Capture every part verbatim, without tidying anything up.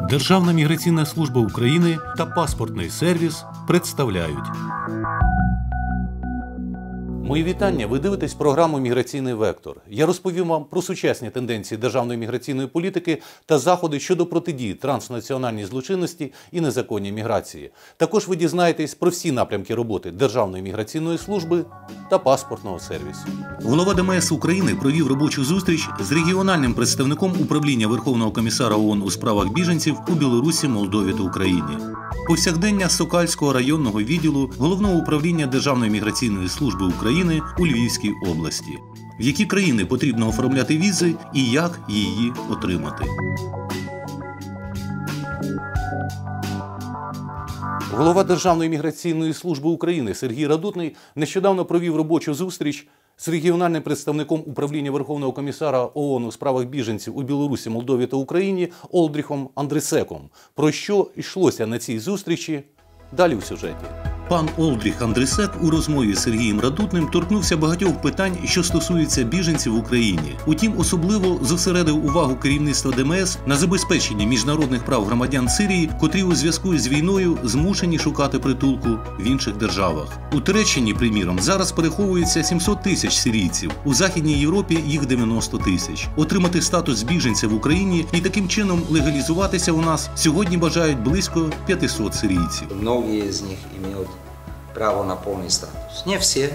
Державна міграційна служба України та паспортний сервіс представляють. Мої вітання. Ви дивитесь програму «Міграційний вектор». Я розповім вам про сучасні тенденції державної міграційної політики та заходи щодо протидії транснаціональній злочинності і незаконній міграції. Також ви дізнаєтесь про всі напрямки роботи Державної міграційної служби та паспортного сервісу. Голова ДМС України провів робочу зустріч з регіональним представником управління Верховного комісара ООН у справах біженців у Білорусі, Молдові та Україні. Повсякдення Сокальського районного відділу Головного управління Державної міграційної служби України у Львівській області. В які країни потрібно оформляти візи і як її отримати. Голова Державної міграційної служби України Сергій Радутний нещодавно провів робочу зустріч з регіональним представником управління Верховного комісара ООН у справах біженців у Білорусі, Молдові та Україні Олдріхом Андресеком. Про що йшлося на цій зустрічі? Далі у сюжеті. Пан Олдріх Андресек у розмові з Сергієм Радутним торкнувся багатьох питань, що стосуються біженців в Україні. Утім, особливо зосередив увагу керівництва ДМС на забезпеченні міжнародних прав громадян Сирії, котрі у зв'язку з війною змушені шукати притулку в інших державах. У Туреччині, приміром, зараз переховується сімсот тисяч сирійців, у Західній Європі їх дев'яносто тисяч. Отримати статус біженця в Україні і таким чином легалізуватися у нас сьогодні бажають близько п'ятисот сирійців. Многие из них имеют право на полный статус. Не все,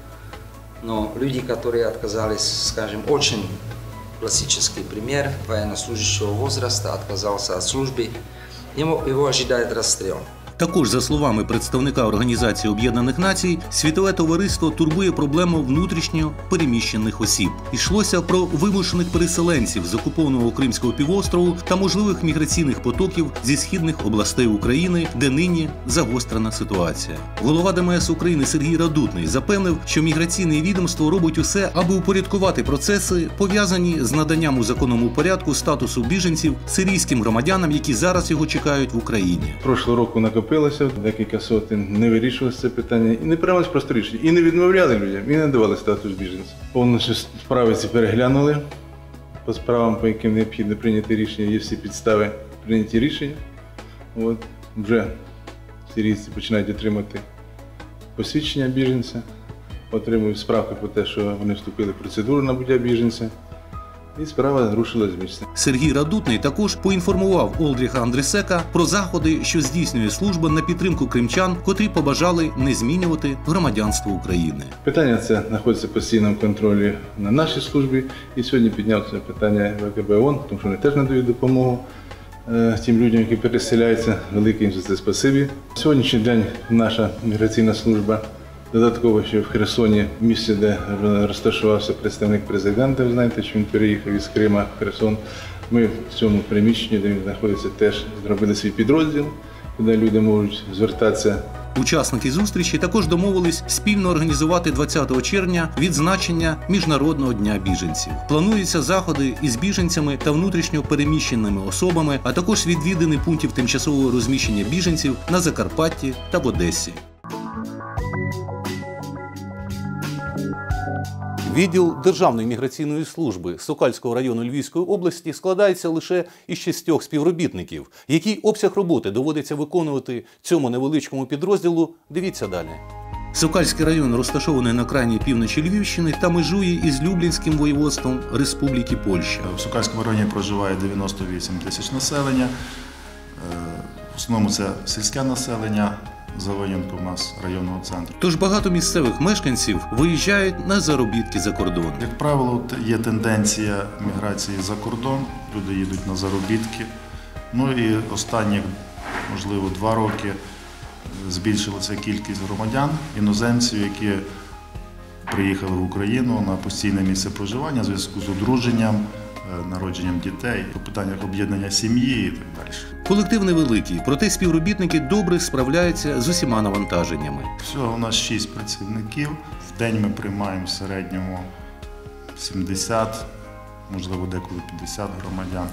но люди, которые отказались, скажем, очень классический пример военнослужащего возраста, отказался от службы, ему, его ожидает расстрел. Також, за словами представника Організації Об'єднаних Націй, світове товариство турбує проблему внутрішньо переміщених осіб. Йшлося про вимушених переселенців з окупованого Кримського півострову та можливих міграційних потоків зі східних областей України, де нині загострена ситуація. Голова ДМС України Сергій Радутний запевнив, що міграційне відомство робить усе, аби упорядкувати процеси, пов'язані з наданням у законному порядку статусу біженців сирійським громадянам, які зараз його чекають в Україні. Прошлого року накопилося декілька сотень, не вирішувалося це питання і не приймалось просто рішення. І не відмовляли людям, і не давали статус біженця. Повністю справи ці переглянули. По справам, по яким необхідно прийняти рішення, є всі підстави прийняті рішення. От, вже сирійці починають отримати посвідчення біженця, отримують справки про те, що вони вступили в процедуру набуття біженця. І справа рушила з місця. Сергій Радутний також поінформував Олдріха Андресека про заходи, що здійснює служба на підтримку кримчан, котрі побажали не змінювати громадянство України. Питання це знаходиться в постійному контролі на нашій службі. І сьогодні піднялося питання ВКБ ООН, тому що вони теж надають допомогу е, тим людям, які переселяються. Велике їм за це спасибі. Сьогоднішній день наша міграційна служба додатково, що в Херсоні, місці, де розташувався представник президента, ви знаєте, що він переїхав із Крима в Херсон, ми в цьому приміщенні, де він знаходиться, теж зробили свій підрозділ, куди люди можуть звертатися. Учасники зустрічі також домовились спільно організувати двадцятого червня відзначення Міжнародного дня біженців. Плануються заходи із біженцями та внутрішньо переміщеними особами, а також відвідини пунктів тимчасового розміщення біженців на Закарпатті та в Одесі. Відділ Державної міграційної служби Сокальського району Львівської області складається лише із шістьох співробітників. Який обсяг роботи доводиться виконувати цьому невеличкому підрозділу, дивіться далі. Сокальський район розташований на крайній півночі Львівщини та межує із Люблінським воєводством Республіки Польща. В Сокальському районі проживає дев'яносто вісім тисяч населення. В основному це сільське населення. За винятку у нас районного центру. Тож багато місцевих мешканців виїжджають на заробітки за кордон. Як правило, є тенденція міграції за кордон, люди їдуть на заробітки. Ну і останні, можливо, два роки збільшилася кількість громадян, іноземців, які приїхали в Україну на постійне місце проживання в зв'язку з одруженням, народженням дітей, по питаннях об'єднання сім'ї і так далі. Колектив невеликий, проте співробітники добре справляються з усіма навантаженнями. Всього у нас шість працівників. В день ми приймаємо в середньому сімдесят, можливо, деколи п'ятдесят громадян.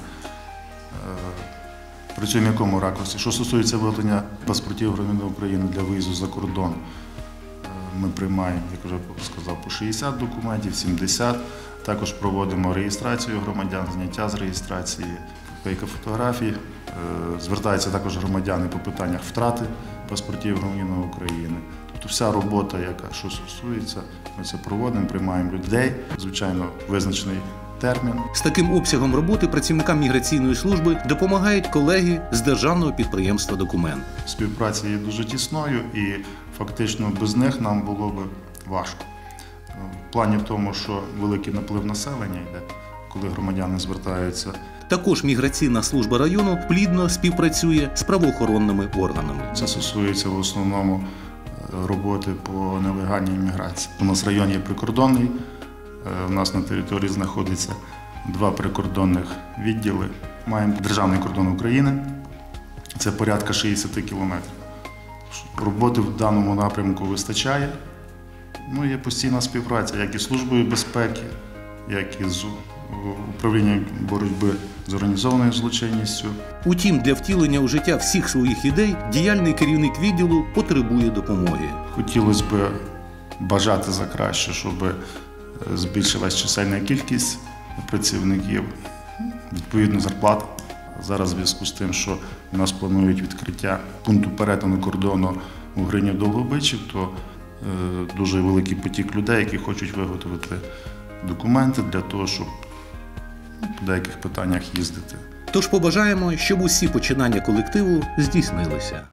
Працюємо в якому ракурсі? Що стосується виготовлення паспортів громадян України для виїзду за кордон, ми приймаємо, як вже сказав, по шістдесят документів, сімдесят. Також проводимо реєстрацію громадян, зняття з реєстрації, кілька фотографій. Звертаються також громадяни по питаннях втрати паспортів громадянина України. Тобто вся робота, яка що стосується, ми це проводимо, приймаємо людей, звичайно, визначений термін. З таким обсягом роботи працівникам міграційної служби допомагають колеги з державного підприємства «Документ». Співпраця є дуже тісною і фактично без них нам було б важко. В плані в тому, що великий наплив населення йде, коли громадяни звертаються. Також міграційна служба району плідно співпрацює з правоохоронними органами. Це стосується в основному роботи по нелегальній міграції. У нас район є прикордонний, у нас на території знаходиться два прикордонних відділи. Маємо державний кордон України, це порядка шістдесят кілометрів. Роботи в даному напрямку вистачає. Ну, є постійна співпраця, як із Службою безпеки, як і з управлінням боротьби з організованою злочинністю. Утім, для втілення у життя всіх своїх ідей діяльний керівник відділу потребує допомоги. Хотілося б бажати за краще, щоб збільшилась чисельна кількість працівників, відповідно зарплата. Зараз в зв'язку з тим, що у нас планують відкриття пункту перетину кордону у Гринів-Довгобичів, то дуже великий потік людей, які хочуть виготовити документи для того, щоб по деяких питаннях їздити. Тож побажаємо, щоб усі починання колективу здійснилися.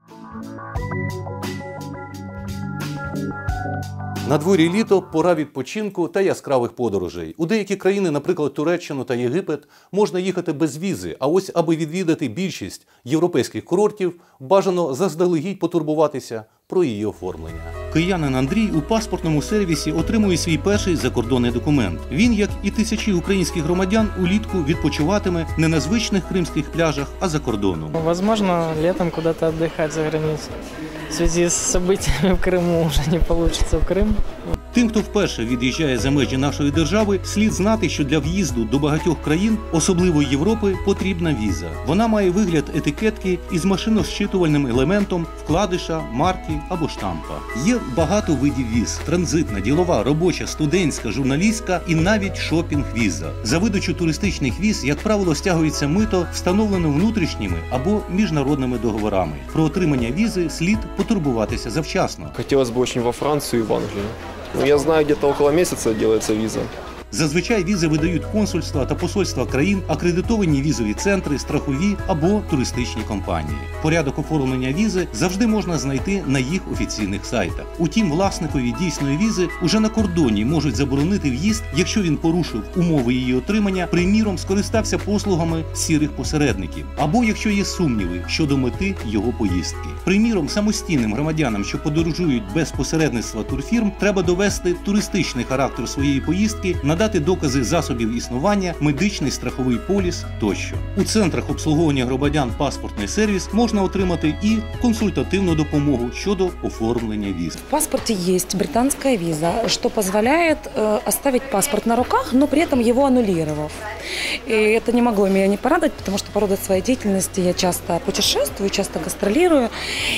На дворі літо – пора відпочинку та яскравих подорожей. У деякі країни, наприклад, Туреччину та Єгипет, можна їхати без візи, а ось аби відвідати більшість європейських курортів, бажано заздалегідь потурбуватися про її оформлення. Киянин Андрій у паспортному сервісі отримує свій перший закордонний документ. Він, як і тисячі українських громадян, улітку відпочиватиме не на звичних кримських пляжах, а за кордоном. Возможно, летом куда-то отдыхать за границу. В связи с событиями в Крыму уже не получится в Крым. Тим, хто вперше від'їжджає за межі нашої держави, слід знати, що для в'їзду до багатьох країн, особливо Європи, потрібна віза. Вона має вигляд етикетки із машинозчитувальним елементом, вкладиша, марки або штампа. Є багато видів віз – транзитна, ділова, робоча, студентська, журналістська і навіть шопінг-віза. За видачу туристичних віз, як правило, стягується мито, встановлене внутрішніми або міжнародними договорами. Про отримання візи слід потурбуватися завчасно. Хотелось бы очень во Францию и в Англию. Ну, я знаю, где-то около месяца делается виза. Зазвичай візи видають консульства та посольства країн, акредитовані візові центри, страхові або туристичні компанії. Порядок оформлення візи завжди можна знайти на їх офіційних сайтах. Утім, власникові дійсної візи уже на кордоні можуть заборонити в'їзд, якщо він порушив умови її отримання, приміром, скористався послугами сірих посередників, або якщо є сумніви щодо мети його поїздки. Приміром, самостійним громадянам, що подорожують без посередництва турфірм, треба довести туристичний характер своєї поїздки, надати докази засобів існування, медичний страховий поліс тощо. У центрах обслуговування громадян «Паспортний сервіс» можна отримати і консультативну допомогу щодо оформлення віз. В паспорте есть британская виза, что позволяет э, оставить паспорт на руках, но при этом его аннулировав. И это не могло меня не порадовать, потому что по роду своей деятельности я часто путешествую, часто гастролирую,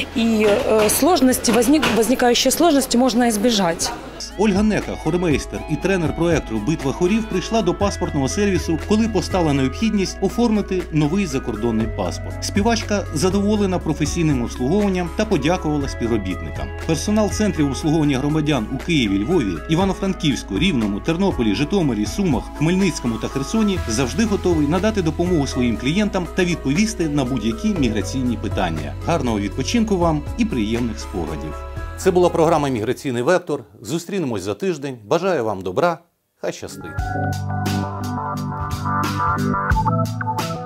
и э, сложности, возник, возникающие сложности можно избежать. Ольга Нека, хормейстер і тренер проекту «Битва хорів», прийшла до паспортного сервісу, коли постала необхідність оформити новий закордонний паспорт. Співачка задоволена професійним обслуговуванням та подякувала співробітникам. Персонал центрів обслуговування громадян у Києві, Львові, Івано-Франківську, Рівному, Тернополі, Житомирі, Сумах, Хмельницькому та Херсоні завжди готовий надати допомогу своїм клієнтам та відповісти на будь-які міграційні питання. Гарного відпочинку вам і приємних спогадів. Це була програма «Міграційний вектор». Зустрінемось за тиждень. Бажаю вам добра. Хай щастить.